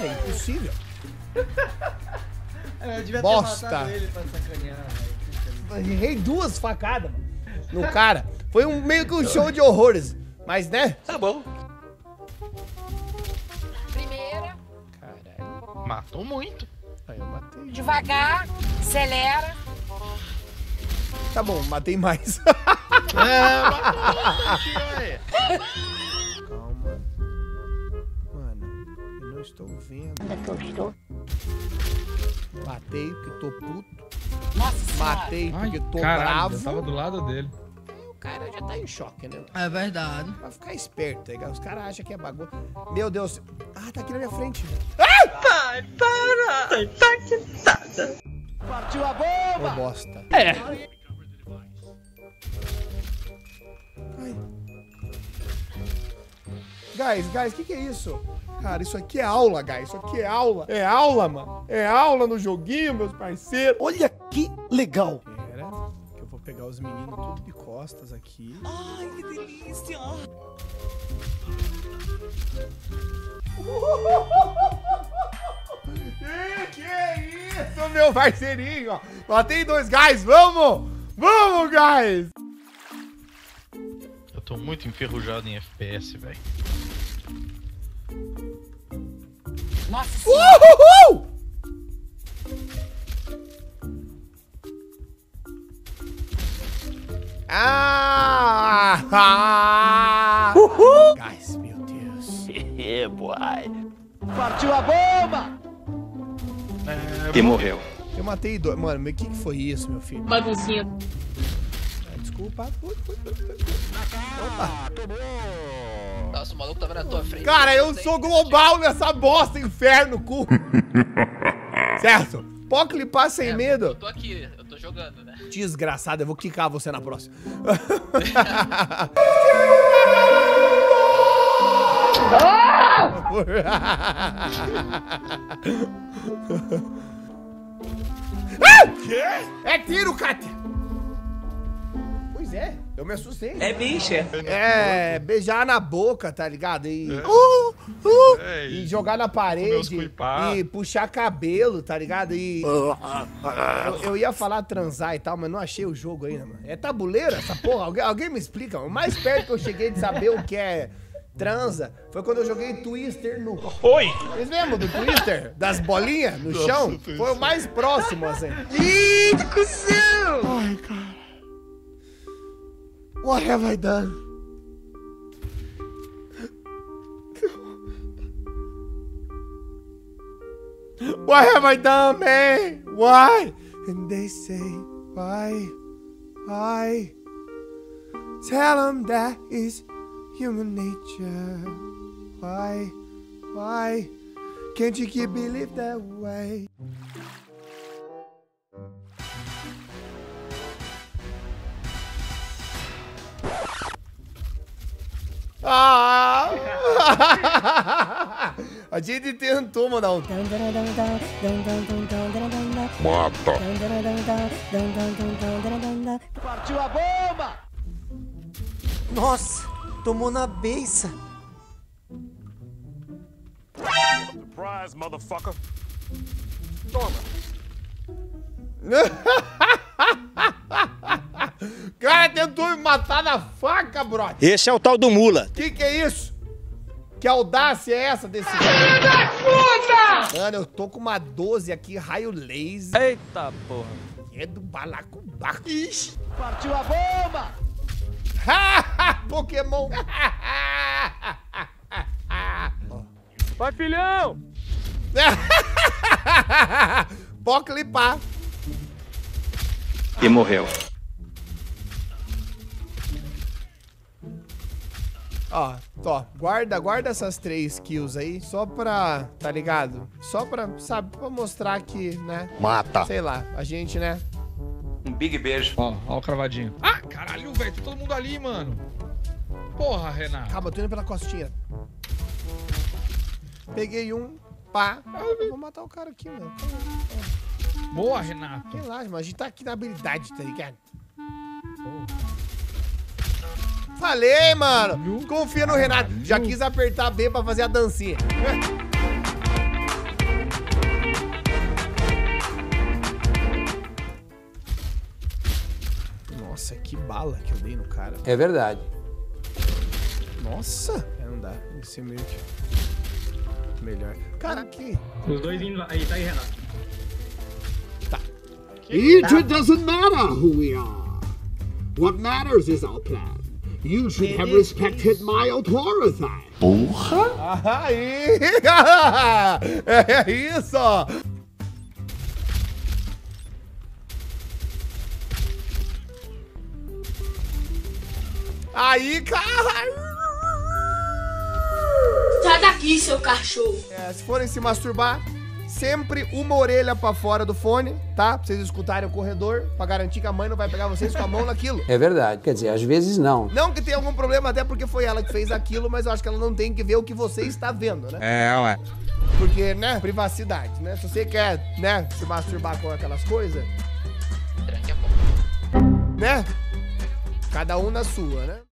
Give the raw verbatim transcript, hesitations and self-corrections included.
é impossível. Eu devia Bosta. ter matado ele pra sacanear, velho. Errei duas facadas, mano, no cara. Foi um, meio que um show de horrores. Mas, né? Tá bom. Primeira. Caralho. Matou muito. Aí eu matei. Devagar. Acelera. Tá bom, matei mais. É, matou. Ué. Calma. Mano, eu não estou vendo. Onde é que eu estou? Matei porque tô puto. Nossa senhora. Matei porque tô Caralho, bravo. eu tava do lado dele. O cara já tá em choque, né? É verdade. Vai ficar esperto, tá? Os caras acham que é bagulho. Meu Deus. Ah, tá aqui na minha frente. Pai, para! Tá impactada. Partiu a bomba! Ô, bosta. É. Ai. Guys, guys, o que, que é isso? Cara, isso aqui é aula, guys. Isso aqui é aula. É aula, mano. É aula no joguinho, meus parceiros. Olha que legal. Pera, que eu vou pegar os meninos tudo de costas aqui. Ai, que delícia! Que que é isso, meu parceirinho? Ó. Matei dois guys. Vamos! Vamos, guys! Eu tô muito enferrujado em F P S, velho. Nossa senhora. Uhul! Ah! ah. Uhul! Guys, meu Deus. Yeah, boy. Partiu a bomba! É, E morreu. Eu matei dois. Mano, mas o que, que foi isso, meu filho? Baguncinha. Ah, desculpa. Ui, ui, ui, ui. Opa. Nossa, o maluco tava na tua frente. Cara, eu sou global nessa bosta, inferno, cu. Certo? Pode clipar sem É, medo. Eu tô aqui, eu tô jogando, né? Desgraçado, eu vou quicar você na próxima. Ah! É tiro, Kátia! Pois é, eu me assustei. É bicha. É, beijar na boca, tá ligado? E, É. uh, uh, É, e e jogar na comer os parede. cuipá. E puxar cabelo, tá ligado? E. Eu, eu ia falar transar e tal, mas não achei o jogo ainda, mano. É tabuleiro essa porra? Alguém, alguém me explica, mano. O mais perto que eu cheguei de saber o que é transa foi quando eu joguei Twister no. Oi! Vocês lembram do Twister? Das bolinhas no Nossa, chão? Twister. Foi o mais próximo, assim. Ih, que cuzão! Ai, cara. What have I done? What have I done, man? Why? And they say, why? Why? Tell them that is human nature. Why? Why? Can't you keep believe that way? Ah! A gente tentou mandar um. Mata! Partiu a bomba! Nossa, tomou na beiça. Surprise, motherfucker. O cara tentou me matar na faca, brother. Esse é o tal do mula. Que que é isso? Que audácia é essa desse cara? Da puta! Mano, eu tô com uma doze aqui, raio laser. Eita porra. É do balacobaco. Ixi. Partiu a bomba! Pokémon. Vai, filhão! Pode clipar. E morreu. Ó, ó, guarda, guarda essas três kills aí, só pra, tá ligado? Só pra, sabe, pra mostrar que, né? Mata. Sei lá, a gente, né? Um big beijo. Ó, ó o cravadinho. Ah, caralho, velho, tá todo mundo ali, mano. Porra, Renato. Calma, eu tô indo pela costinha. Peguei um, pá. Eu vou matar o cara aqui, mano. Boa, Renato. Relaxa, mas a gente tá aqui na habilidade, tá ligado? Falei, mano. Confia no Renato. Já quis apertar B pra fazer a dancinha. Nossa, que bala que eu dei no cara. É verdade. Nossa. É, não dá. Tem que ser meio que... melhor. Cara, aqui. Os dois indo aí, tá aí, Renato. Tá. It doesn't matter who we are. What matters is our plan. You should have respected my authority. Porra! Aí! É isso! Aí, cara! Sai daqui, seu cachorro! É, se forem se masturbar, sempre uma orelha pra fora do fone, tá? Pra vocês escutarem o corredor, pra garantir que a mãe não vai pegar vocês com a mão naquilo. É verdade. Quer dizer, às vezes não. Não que tenha algum problema, até porque foi ela que fez aquilo, mas eu acho que ela não tem que ver o que você está vendo, né? É, ué. Porque, né, privacidade, né? Se você quer, né, se masturbar com aquelas coisas, Tranque a boca. né? Cada um na sua, né?